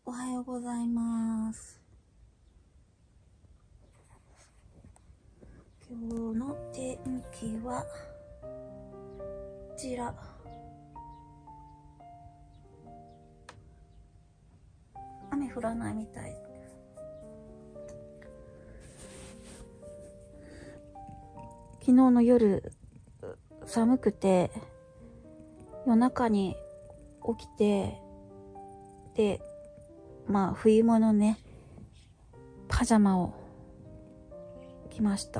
おはようございます。今日の天気はこちら。雨降らないみたい。昨日の夜寒くて夜中に起きて、でまあ冬物ねパジャマを着ました。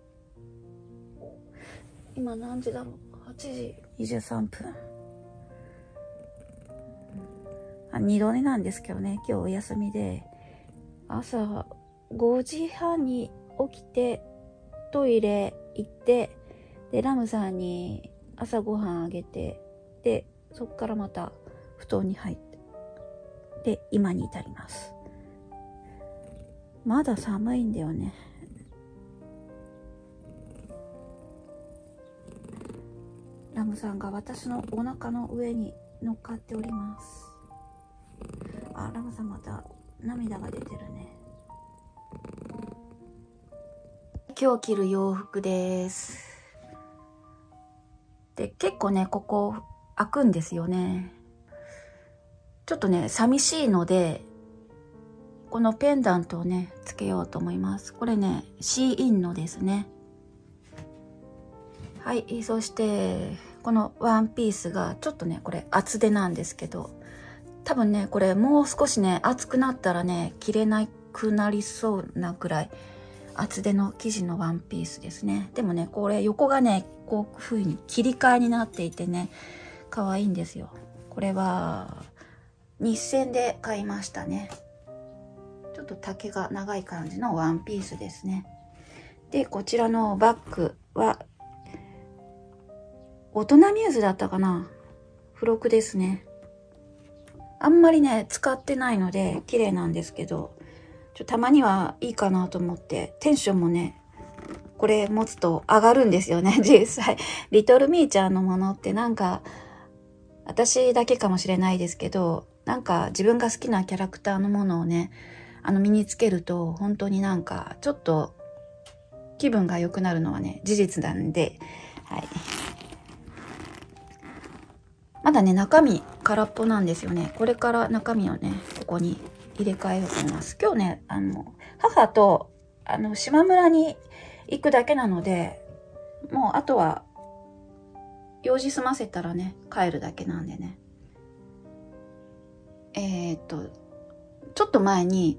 今何時だろう、8時23分。2度寝なんですけどね、今日お休みで、朝5時半に起きてトイレ行って、でラムさんに朝ごはんあげて、でそっからまた布団に入って、で今に至ります。まだ寒いんだよね。ラムさんが私のお腹の上に乗っかっております。あ、ラムさんまた涙が出てるね。今日着る洋服です。で、結構ね、ここ開くんですよね。ちょっとね、寂しいので、このペンダントをね、つけようと思います。これね、シーインのですね。はい、そして、このワンピースが、ちょっとね、これ厚手なんですけど、多分ね、これもう少しね、厚くなったらね、着れなくなりそうなくらい、厚手の生地のワンピースですね。でもね、これ横がね、こういう風に切り替えになっていてね、可愛いんですよ。これは、日銭で買いましたね。ちょっと丈が長い感じのワンピースですね。で、こちらのバッグは、大人ミューズだったかな？付録ですね。あんまりね、使ってないので、綺麗なんですけど、たまにはいいかなと思って、テンションもね、これ持つと上がるんですよね、実際。リトルミーちゃんのものってなんか、私だけかもしれないですけど、なんか自分が好きなキャラクターのものをね、身につけると、本当になんか、ちょっと気分が良くなるのはね、事実なんで、はい。まだね、中身空っぽなんですよね。これから中身をね、ここに入れ替えようと思います。今日ね、母と、島村に行くだけなので、もうあとは、用事済ませたらね、帰るだけなんでね。ちょっと前に、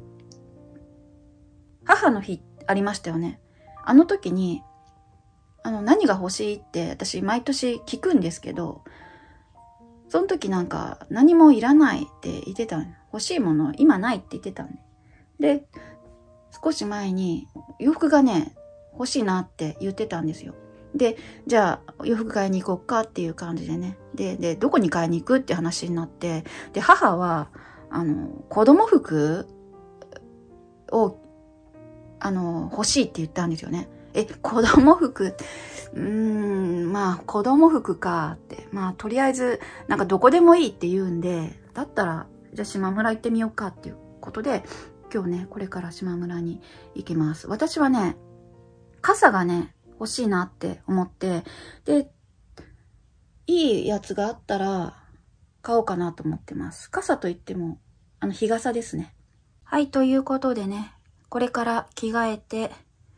母の日ありましたよね。あの時に、何が欲しいって私毎年聞くんですけど、その時なんか何もいらないって言ってたの。欲しいもの今ないって言ってたんで。で、少し前に洋服がね、欲しいなって言ってたんですよ。で、じゃあ洋服買いに行こうかっていう感じでね。で、どこに買いに行くって話になって、で、母は、子供服を、欲しいって言ったんですよね。子供服、まあ、子供服かって。まあ、とりあえず、なんかどこでもいいって言うんで、だったら、じゃあ島村行ってみようかっていうことで、今日ね、これから島村に行きます。私はね、傘がね、欲しいなって思って、で、いいやつがあったら、買おうかなと思ってます。傘といっても、日傘ですね。はい、ということでね、これから着替えて、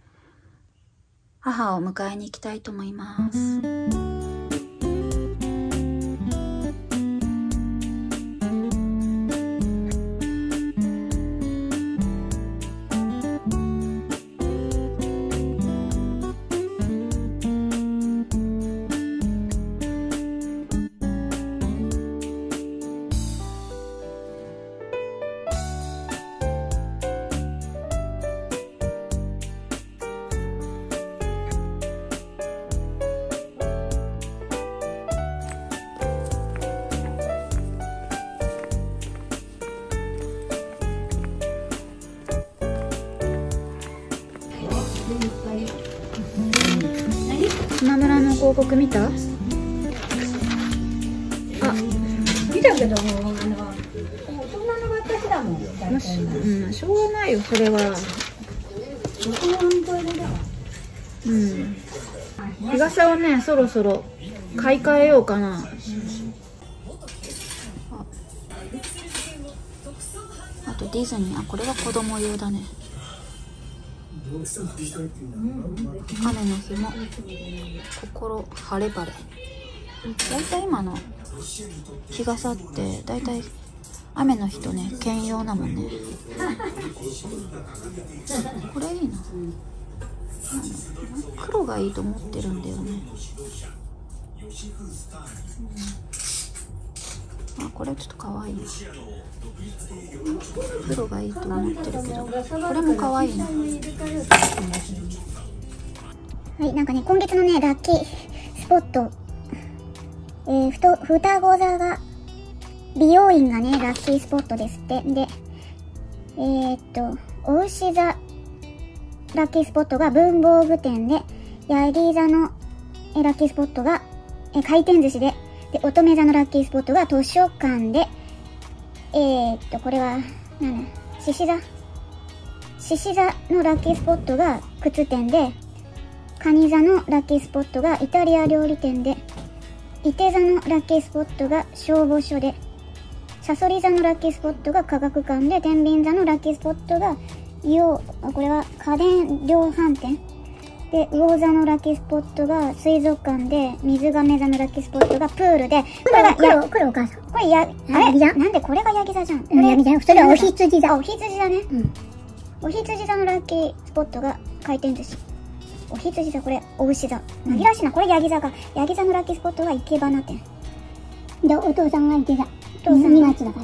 母を迎えに行きたいと思います。島村の広告見た？あ、見たけども、大人の私だだもん。 うん、しょうがないよ、それは。うん。日傘をね、そろそろ買い替えようかな。あとディズニー、これは子供用だね。雨の日も心晴れ晴れ。だいたい今の日傘ってだいたい雨の日とね兼用なもんね。これいいな。黒がいいと思ってるんだよね。これちょっと可愛いな。黒がいいと思ってるけど、これも可愛いな。 はい、なんかね、今月のね、ラッキースポット、双子座が、美容院がね、ラッキースポットですって。で、お牛座、ラッキースポットが文房具店で、ヤギ座のラッキースポットが回転寿司で、乙女座のラッキースポットが図書館で、これは、獅子座のラッキースポットが靴店で、蟹座のラッキースポットがイタリア料理店で、いて座のラッキースポットが消防署で、さそり座のラッキースポットが科学館で、天秤座のラッキースポットがこれは家電量販店で、魚座のラッキースポットが水族館で、水亀座のラッキースポットがプールで、これお母さん。これヤギ座？なんでこれがヤギ座じゃん。ヤギ座？それはお羊座。お羊座ね。うん。お羊座のラッキースポットが回転寿司。お羊座、これお牛座。紛らわしいな、これヤギ座か。ヤギ座のラッキースポットが生け花店。で、お父さんが生け座。お父さん2月だから。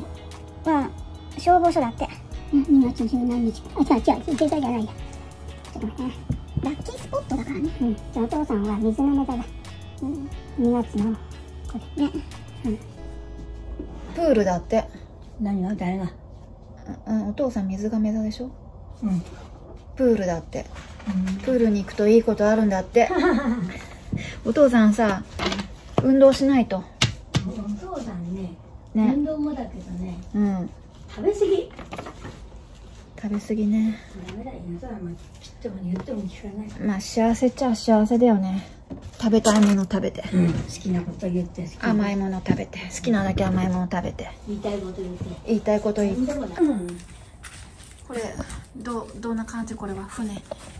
は、消防署だって。2月10何日。違う、生け座じゃないや。ちょっと待ってね。ラッキースポットだからね。うん。じゃあお父さんは水の座だ。2月の、これね。うん。 プールだって。 何が？誰が？ お父さん水亀座でしょ。 うん。 プールだって。プールに行くといいことあるんだって。お父さんさ、運動しないと。 お父さんね、運動もだけどね、食べ過ぎ。 食べ過ぎね。 ダメだよ、それは切っても言っても聞かない。 まあ幸せっちゃ幸せだよね。食べたいもの食べて、 好きなこと言って、 甘いもの食べて、好きなだけ甘いもの食べて、 言いたいこと言って、 言いたいこと言って。 これどんな感じ？これは船。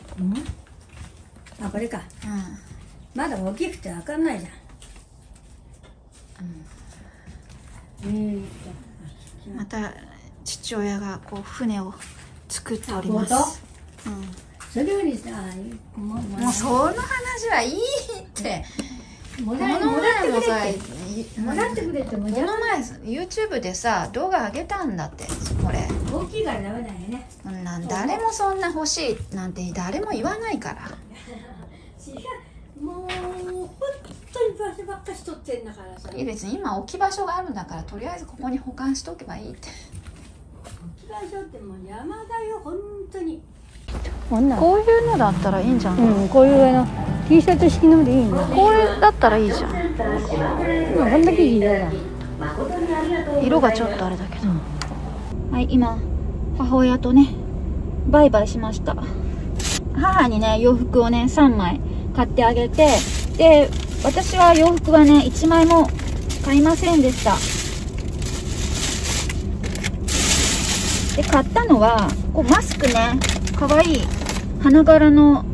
これか。まだ大きくて分かんないじゃん。 また父親がこう船を作っております。 それよりさ、 もうその話はいいって。 もらってくれってもこの前 YouTube でさ動画上げたんだって。これ大きいからダメだよね。 誰もそんな欲しいなんて誰も言わないから。 もう本当に場所ばっかしとってんだからさ。 別に今置き場所があるんだからとりあえずここに保管しておけばいいって。 置き場所ってもう山だよ本当に。 こういうのだったらいいんじゃん。 こういうT シャツ式のでいいの。 これだったらいいじゃん。 こんだけいい色だ。 色がちょっとあれだけど。はい、今母親とねバイバイしました。母にね洋服をね3枚買ってあげて、で私は洋服はね1枚も買いませんでした。で買ったのはこうマスクね、かわいい花柄の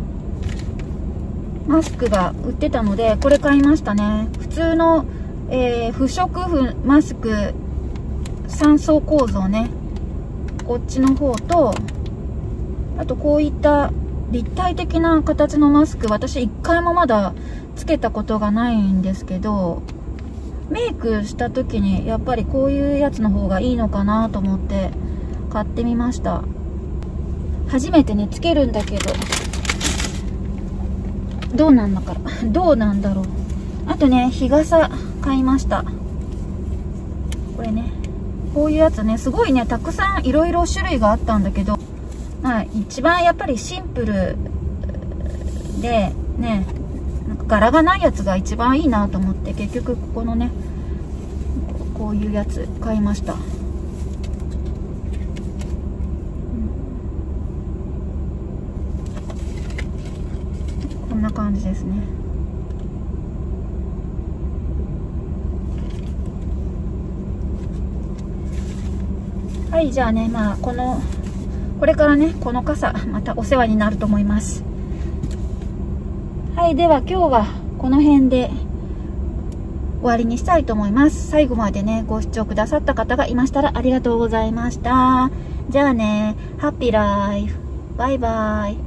マスクが売ってたのでこれ買いましたね。普通の、不織布マスク3層構造ね、こっちの方と、あとこういった立体的な形のマスク、私1回もまだつけたことがないんですけど、メイクした時にやっぱりこういうやつの方がいいのかなと思って買ってみました。初めてねつけるんだけどどうなんだろう。あとね日傘買いました。これね、こういうやつね、すごいねたくさんいろいろ種類があったんだけど、一番やっぱりシンプルでね、なんか柄がないやつが一番いいなと思って結局ここのねこういうやつ買いました。 感じですね。はい、じゃあね、まあこれからね、この傘またお世話になると思います。はい、では今日はこの辺で終わりにしたいと思います。最後までね、ご視聴くださった方がいましたらありがとうございました。じゃあね、ハッピーライフ。バイバイ。